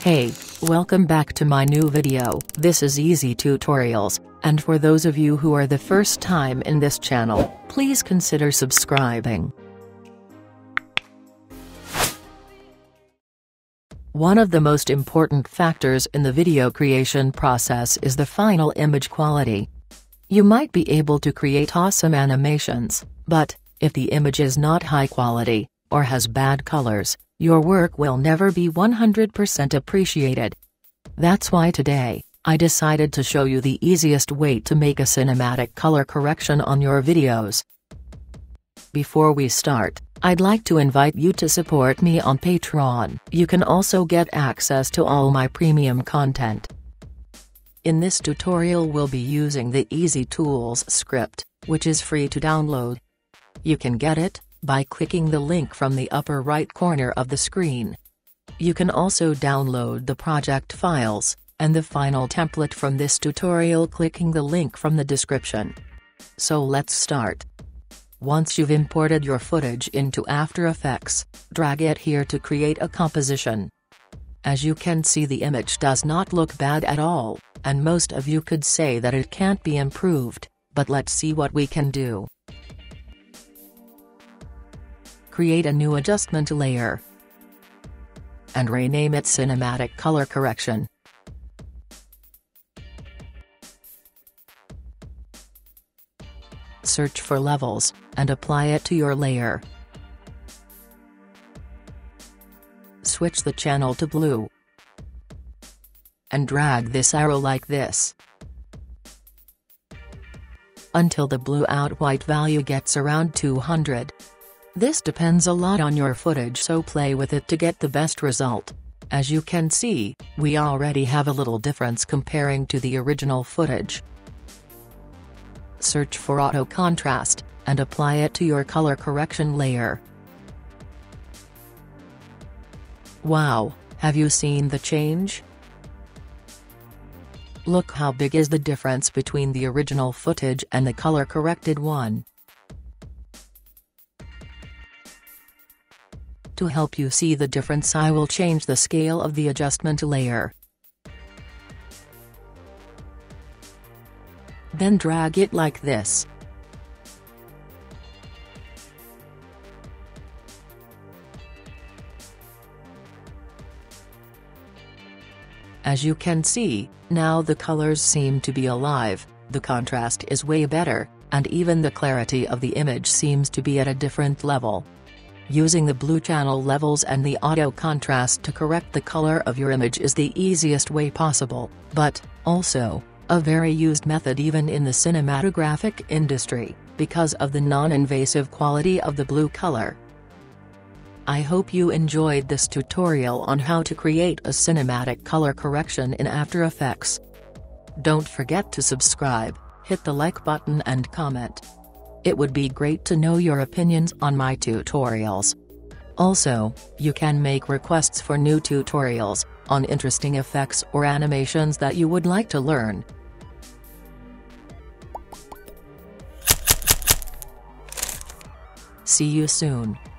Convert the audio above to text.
Hey, welcome back to my new video. This is Easy Tutorials, and for those of you who are the first time in this channel, please consider subscribing. One of the most important factors in the video creation process is the final image quality. You might be able to create awesome animations, but if the image is not high quality, or has bad colors, your work will never be 100% appreciated. That's why today, I decided to show you the easiest way to make a cinematic color correction on your videos. Before we start, I'd like to invite you to support me on Patreon. You can also get access to all my premium content. In this tutorial we'll be using the Easy Tools script, which is free to download. You can get it by clicking the link from the upper right corner of the screen. You can also download the project files and the final template from this tutorial clicking the link from the description. So let's start. Once you've imported your footage into After Effects, drag it here to create a composition. As you can see, the image does not look bad at all, and most of you could say that it can't be improved, but let's see what we can do. Create a new adjustment layer and rename it Cinematic Color Correction. Search for levels, and apply it to your layer. Switch the channel to blue, and drag this arrow like this, until the blue out white value gets around 200. This depends a lot on your footage, so play with it to get the best result. As you can see, we already have a little difference comparing to the original footage. Search for Auto Contrast, and apply it to your color correction layer. Wow, have you seen the change? Look how big is the difference between the original footage and the color corrected one. To help you see the difference, I will change the scale of the adjustment layer. Then drag it like this. As you can see, now the colors seem to be alive, the contrast is way better, and even the clarity of the image seems to be at a different level. Using the blue channel levels and the auto contrast to correct the color of your image is the easiest way possible, but, also, a very used method even in the cinematographic industry, because of the non-invasive quality of the blue color. I hope you enjoyed this tutorial on how to create a cinematic color correction in After Effects. Don't forget to subscribe, hit the like button and comment. It would be great to know your opinions on my tutorials. Also, you can make requests for new tutorials on interesting effects or animations that you would like to learn. See you soon.